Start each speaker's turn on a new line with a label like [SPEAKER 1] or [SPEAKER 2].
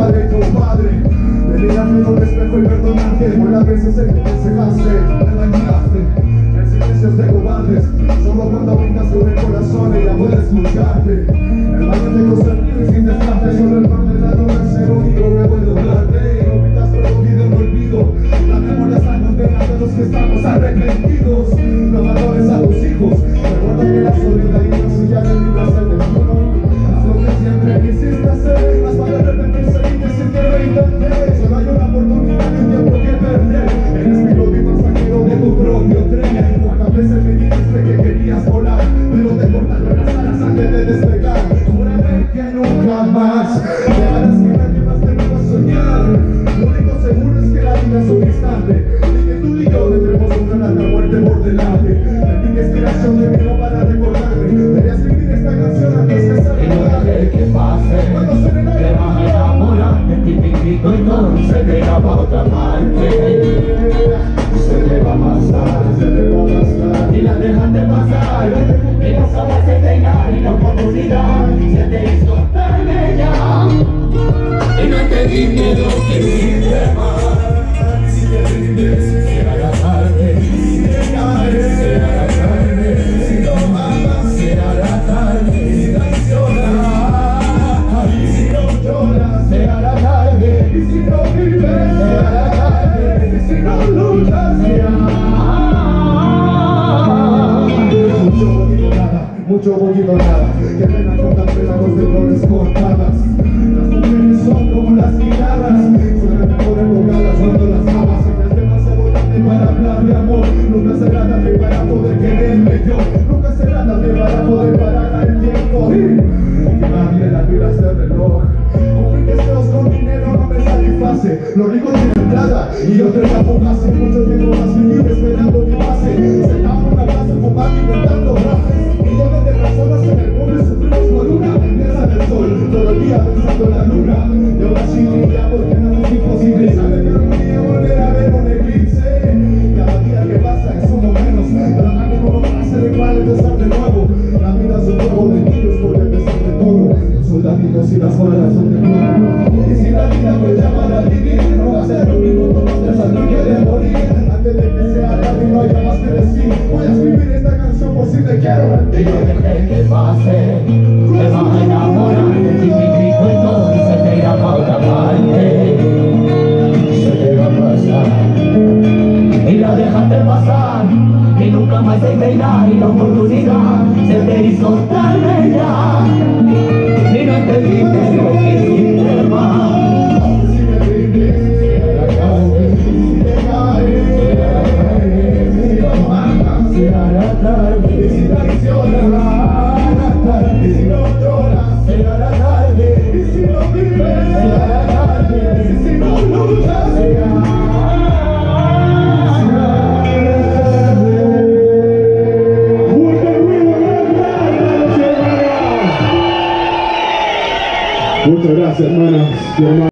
[SPEAKER 1] padre, compadre. De mirarme en un espejo y perdonarte por las veces en que te cegaste, me dañaste. El silencio es de cobardes, solo cuando brindas con el corazón ella puede escucharte. El baño te conserva y sin descarte, solo el pan de la luna es el único que puede hablarte. No pidas prohibido en olvido, la memoria está condenada de los que estamos arrepentidos. No valores a tus hijos, recuerda que la soledad y la suya de libras el destino. Haz lo que siempre quisiste hacer, haz para arrepentirse y decir que lo intenté. Solo hay una oportunidad y un tiempo que perder. Eres piloto y pasajero de tu propio tren. Cuántas veces me dijiste que querías volar, pero te cortaron las alas antes de despegar. Júrame que nunca más dejarás que nadie más te pueda soñar. Lo único seguro es que la vida es un instante y que tú y yo tendremos una larga muerte por delante. Me di inspiración de vino para recordarme. Quería escribir esta canción antes que se
[SPEAKER 2] Y no dejes que pase, te vas a enamorar de ti mismito y todo se te irá pa' otra parte. Se te va a pasar,
[SPEAKER 1] te va a pasar.
[SPEAKER 2] y la dejaste pasar, y no sabes entregar y la oportunidad se te hizo tan bella. Y no entendí lo que hiciste mal. Si te rindes, será la tarde. Si te caes, será la tarde. Si no amas, será la tarde. Si traicionas, y si no lloras, será la tarde.
[SPEAKER 1] Y si no vives,
[SPEAKER 2] Será la tarde.
[SPEAKER 1] y si no luchas, mucho bonito nada, que pena con tan pedazos de flores cortadas. Las mujeres son como las guitarras, suenan mejor enfocadas cuando las amas. Ella es demasiado grande para hablar de amor, nunca será grande para poder quererme yo, nunca será grande para poder parar el tiempo y quemarle las pilas del reloj. Cumplir deseos con dinero no me satisface, los ricos tienen plata y yo te la pongo hace mucho tiempo más vivir esperando que pase. Sentado en una plaza fumando inventando frases. Millones de personas en el mundo sufrimos por una pieza del sol, todo el día pensando en la luna. Y ahora sí brilla porque nada es imposible. Sabe que algún día volverá a ver un eclipse. Cada día que pasa es uno menos, pero también como pase de igual empezar de nuevo. La vida es un juego de niños porque empezar de todo. Los soldaditos y las balas son de nuevo. Y si la vida me llama a vivir, no va a ser un minuto más de salir que de morir. Antes de que sea tarde y no haya más que decir, voy a escribir esta canción por si te quiero
[SPEAKER 2] Y no dejes que pase, te vas a enamorar de ti mismito y todo se te irá pa' otra parte. Se te va a pasar, y la dejaste pasar, y nunca más se te irá, y la oportunidad se te hizo tan bella. Y no entendiste lo que hiciste mal.
[SPEAKER 1] Si me rindes,
[SPEAKER 2] Será la tarde,
[SPEAKER 1] si te caes,
[SPEAKER 2] será la tarde,
[SPEAKER 1] si no amas,
[SPEAKER 2] será la tarde,
[SPEAKER 1] y si traicionas, y si no lloras,
[SPEAKER 2] será la tarde,
[SPEAKER 1] y si no vives,
[SPEAKER 2] será la tarde,
[SPEAKER 1] y si no luchas, muchas gracias, hermanas y hermanos.